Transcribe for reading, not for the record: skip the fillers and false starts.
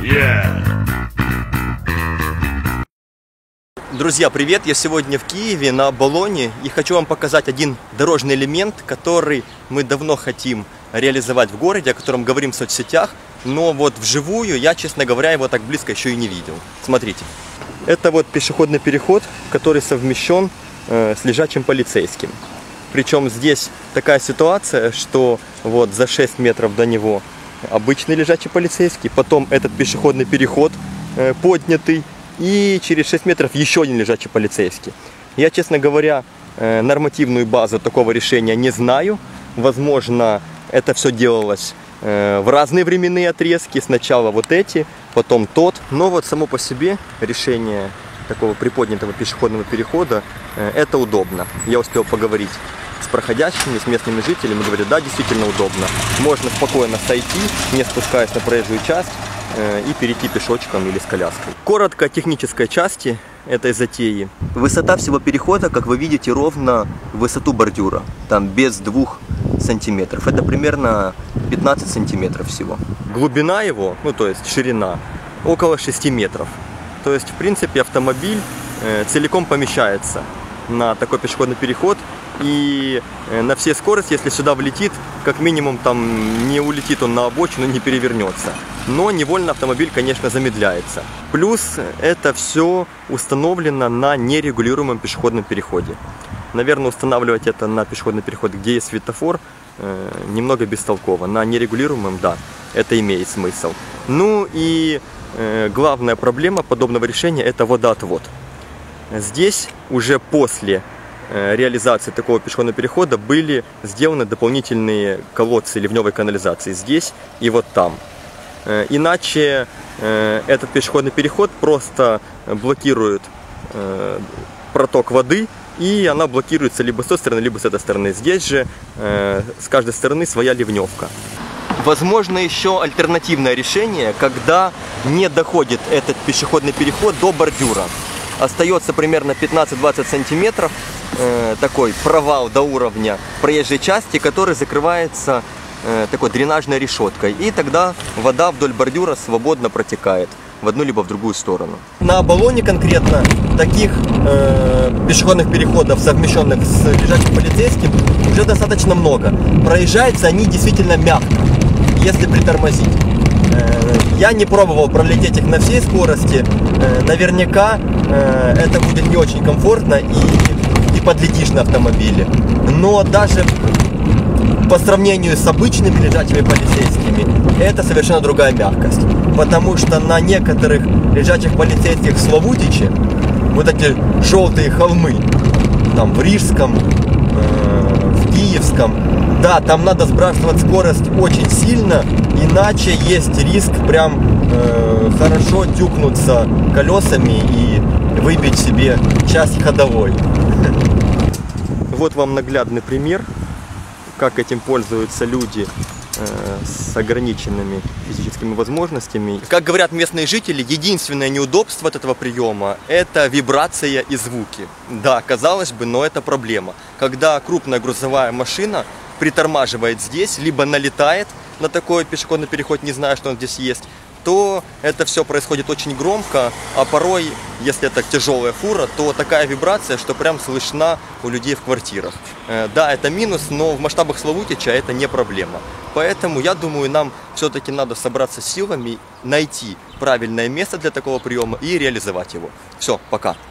Друзья, привет! Я сегодня в Киеве на Оболоне и хочу вам показать один дорожный элемент, который мы давно хотим реализовать в городе, о котором говорим в соцсетях, но вот вживую я, честно говоря, его так близко еще и не видел. Смотрите, это вот пешеходный переход, который совмещен с лежачим полицейским. Причем здесь такая ситуация, что вот за 6 метров до него обычный лежачий полицейский, потом этот пешеходный переход поднятый, и через 6 метров еще один лежачий полицейский. Я, честно говоря, нормативную базу такого решения не знаю. Возможно, это все делалось в разные временные отрезки. Сначала вот эти, потом тот. Но вот само по себе решение такого приподнятого пешеходного перехода, это удобно. Я успел поговорить с проходящими, с местными жителями. Говорят, да, действительно удобно. Можно спокойно сойти, не спускаясь на проезжую часть, и перейти пешочком или с коляской. Коротко о технической части этой затеи. Высота всего перехода, как вы видите, ровно высоту бордюра. Там без 2 сантиметров. Это примерно 15 сантиметров всего. Глубина его, ну то есть ширина, около 6 метров. То есть, в принципе, автомобиль целиком помещается на такой пешеходный переход. И на все скорости, если сюда влетит, как минимум там не улетит он на обочину, не перевернется. Но невольно автомобиль, конечно, замедляется. Плюс это все установлено на нерегулируемом пешеходном переходе. Наверное, устанавливать это на пешеходный переход, где есть светофор, немного бестолково. На нерегулируемом, да, это имеет смысл. Ну и главная проблема подобного решения – это водоотвод. Здесь уже после реализации такого пешеходного перехода были сделаны дополнительные колодцы ливневой канализации здесь и вот там. Иначе этот пешеходный переход просто блокирует проток воды, и она блокируется либо с той стороны, либо с этой стороны. Здесь же с каждой стороны своя ливневка. Возможно еще альтернативное решение, когда не доходит этот пешеходный переход до бордюра. Остается примерно 15-20 сантиметров, такой провал до уровня проезжей части, который закрывается такой дренажной решеткой. И тогда вода вдоль бордюра свободно протекает в одну либо в другую сторону. На Оболоне конкретно таких пешеходных переходов, совмещенных с лежачим полицейским, уже достаточно много. Проезжаются они действительно мягко, если притормозить. Я не пробовал пролететь их на всей скорости. Наверняка это будет не очень комфортно и подлетишь на автомобиле. Но даже по сравнению с обычными лежачими полицейскими, это совершенно другая мягкость. Потому что на некоторых лежачих полицейских в Славутиче, вот эти желтые холмы, там в Рижском, в Киевском, да, там надо сбрасывать скорость очень сильно, иначе есть риск прям хорошо тюкнуться колесами и выбить себе часть ходовой. Вот вам наглядный пример, как этим пользуются люди с ограниченными физическими возможностями. Как говорят местные жители, единственное неудобство от этого приема – это вибрация и звуки. Да, казалось бы, но это проблема. Когда крупная грузовая машина притормаживает здесь, либо налетает на такой пешеходный переход, не зная, что он здесь есть, то это все происходит очень громко, а порой, если это тяжелая фура, то такая вибрация, что прям слышна у людей в квартирах. Да, это минус, но в масштабах Славутича это не проблема. Поэтому, я думаю, нам все-таки надо собраться силами, найти правильное место для такого приема и реализовать его. Все, пока.